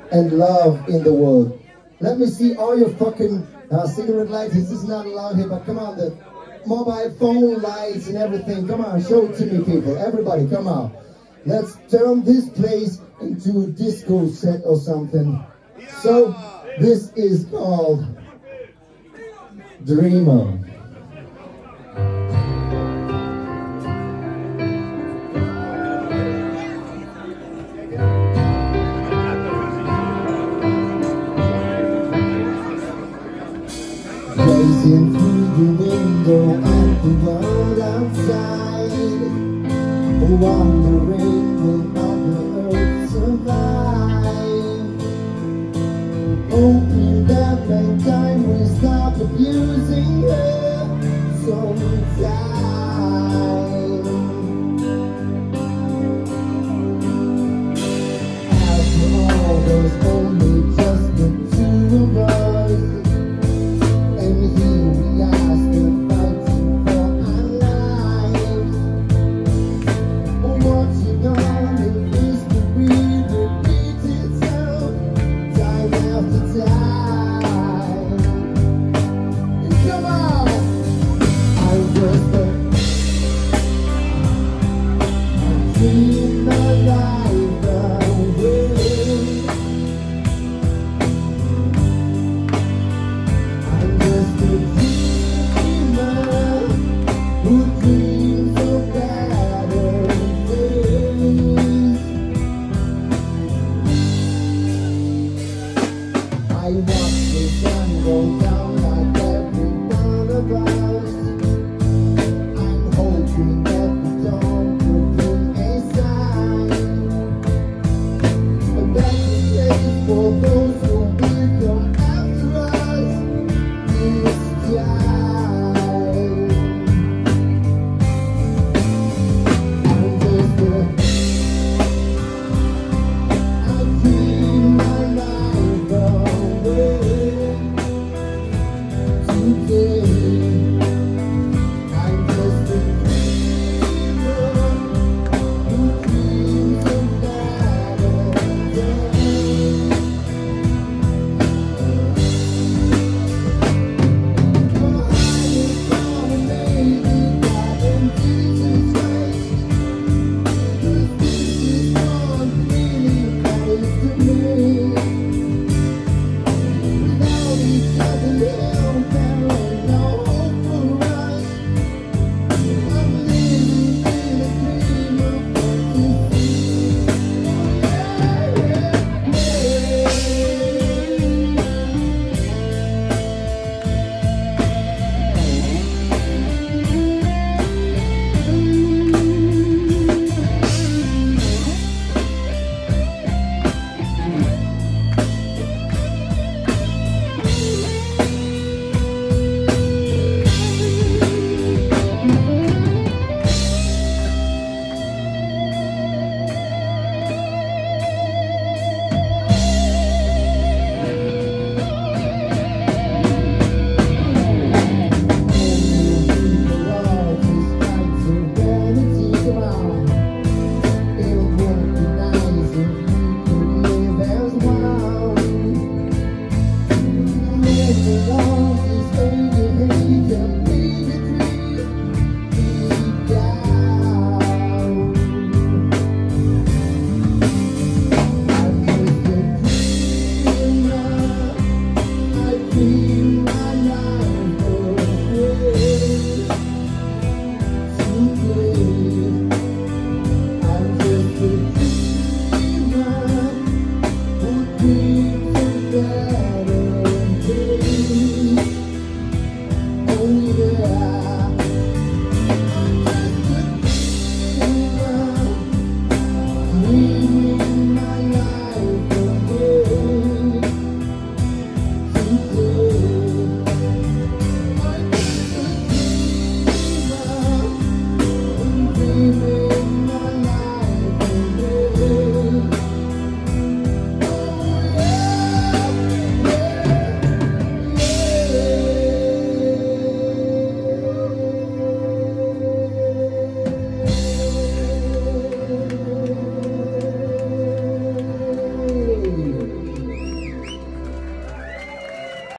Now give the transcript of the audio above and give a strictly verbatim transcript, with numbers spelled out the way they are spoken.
and love in the world. Let me see all your fucking uh, cigarette lights. This is not allowed here, but come on, the mobile phone lights and everything. Come on, show it to me, people. Everybody, come on. Let's turn this place into a disco set or something. So, this is called Dreamer. Gazing through the window at the world outside, wondering will Mother Earth survive, hoping that mankind will stop abusing her sometime. After all, there's only just the two of us. I want